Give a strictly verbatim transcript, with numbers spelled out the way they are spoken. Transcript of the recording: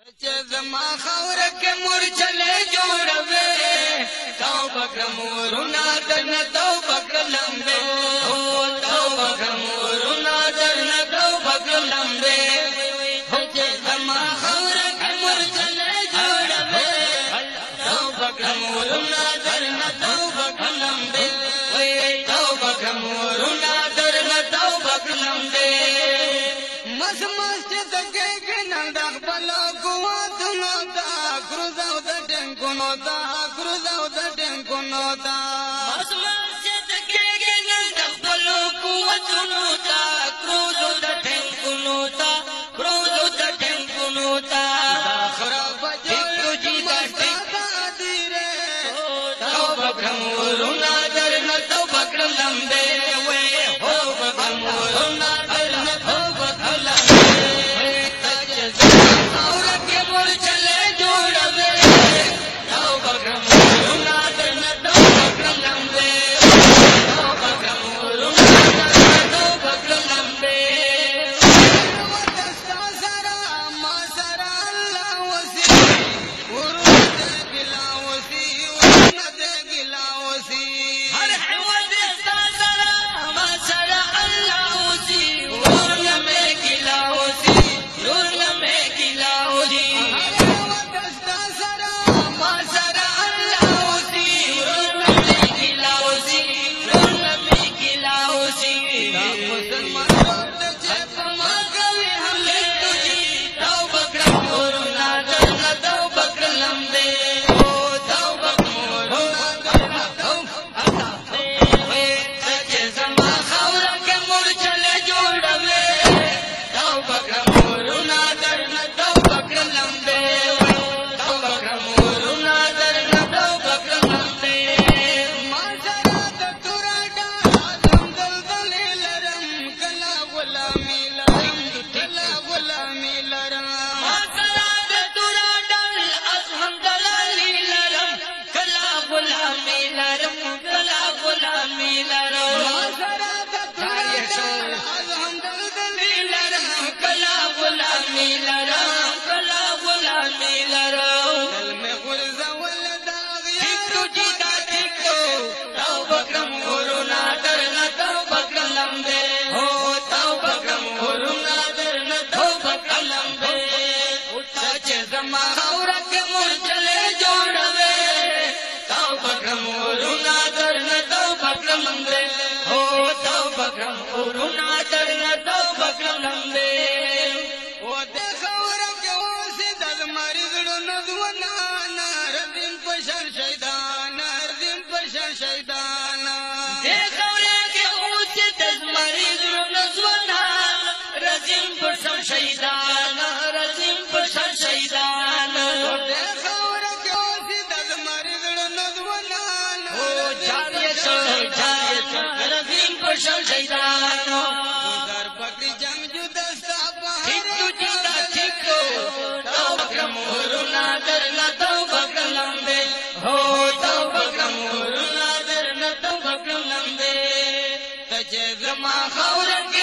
زما خاوره کې مورچلې جوړوي توبه کړم ورونه درنه توبه کړم به او توبه کړم ورونه درنه توبه کړم به چې زما خاوره کې مورچلې جوړوي توبه کړم ورونه درنه توبه کړم به وای توبه کړم ورونه درنه توبه کړم به مس مسجد کې ګنل د خپل Nota, cruza otra tengo nota. Masjid ke ginal dakbalo kuwat nota, cruza otra tengo nota, cruza otra tengo nota. Dakhra bajal jita jita dire, tauba kramuruna darna tauba kramde, we tauba kramuruna darna tauba kramde. Tajza aura ke mur chale jodawe. Zama khawra ke